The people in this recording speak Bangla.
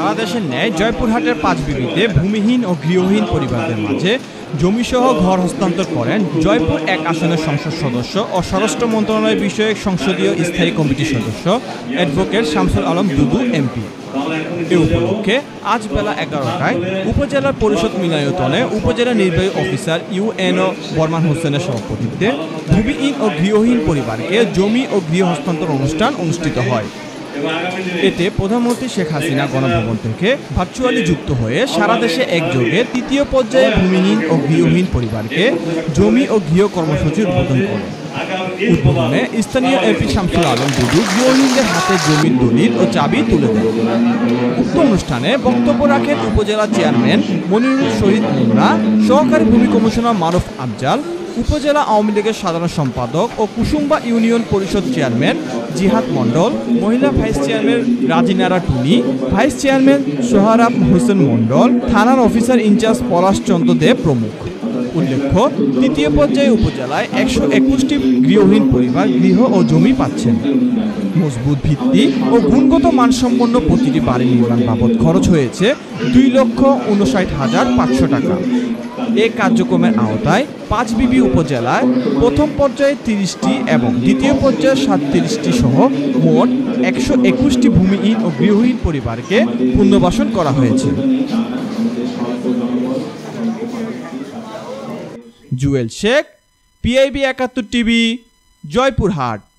সারা দেশের ন্যায় জয়পুরহাটের 5 বিবিতে ভূমিহীন ও গৃহহীন পরিবারদের মাঝে জমিসহ ঘর হস্তান্তর করেন জয়পুর 1 আসনের সংসদ সদস্য ও স্বরাষ্ট্র মন্ত্রণালয় বিষয়ক সংসদীয় স্থায়ী কমিটির সদস্য অ্যাডভোকেট শামসুল আলম দুদু এমপি। এ উপলক্ষে আজ বেলা 11টায় উপজেলা পরিষদ মিলনায়তনে উপজেলা নির্বাহী অফিসার ইউএনও বর্মান হোসেনের সভাপতিত্বে ভূমিহীন ও গৃহহীন পরিবারকে জমি ও গৃহ হস্তান্তর অনুষ্ঠান অনুষ্ঠিত হয়। এতে প্রধানমন্ত্রী শেখ হাসিনা গণভবন থেকে ভার্চুয়ালি যুক্ত হয়ে সারা দেশে একযোগে 3য় পর্যায়ে ভূমিহীন ও গৃহহীন পরিবারকে জমি ও গৃহ কর্মসূচি উদ্বোধন করেন। উদ্বোধনে স্থানীয় এমপি শামসুল আলম দুদু গৃহহীনদের হাতে জমির দলিল ও চাবি তুলে দেন। উক্ত অনুষ্ঠানে বক্তব্য রাখেন উপজেলা চেয়ারম্যান মনিরুল শহীদ মুন্না, সহকারী ভূমি কমিশনার মারুফ আফজাল, উপজেলা আওয়ামী লীগের সাধারণ সম্পাদক ও কুসুম্বা ইউনিয়ন পরিষদ চেয়ারম্যান জিহাদ মণ্ডল, মহিলা vice chairman Rajinara Tuni, vice chairman Sohrab Hossain Mondal, থানার অফিসার ইনচার্জ পলাশ চন্দ্র দেব প্রমুখ। উল্লেখ্য, 3য় পর্যায়ে উপজেলায় 121টি গৃহহীন পরিবার গৃহ ও জমি পাচ্ছেন। মজবুত ভিত্তি ও গুণগত মানসম্পন্ন প্রতিটি বাড়ি নির্মাণ বাবদ খরচ হয়েছে 2,59,500 টাকা। এ কার্যক্রমের আওতায় 5 বিবি উপজেলায় প্রথম পর্যায়ে 30টি এবং দ্বিতীয় পর্যায়ে 37টি সহ মোট 121টি ভূমিহীন ও গৃহহীন পরিবারকে পুনর্বাসন করা হয়েছে। Jewel Sheikh, PIB 71 TV, Joypurhat.